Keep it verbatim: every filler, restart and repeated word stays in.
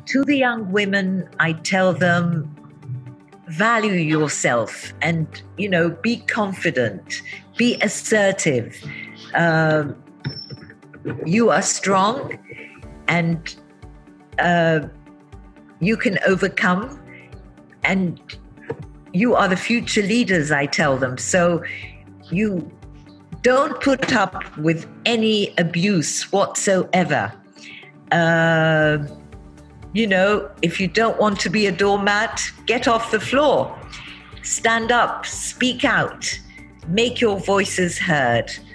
To the young women, I tell them, value yourself and, you know, be confident, be assertive. Um, you are strong and uh, you can overcome, and you are the future leaders, I tell them. So you don't put up with any abuse whatsoever. Uh, you know, if you don't want to be a doormat, get off the floor. Stand up, speak out, make your voices heard.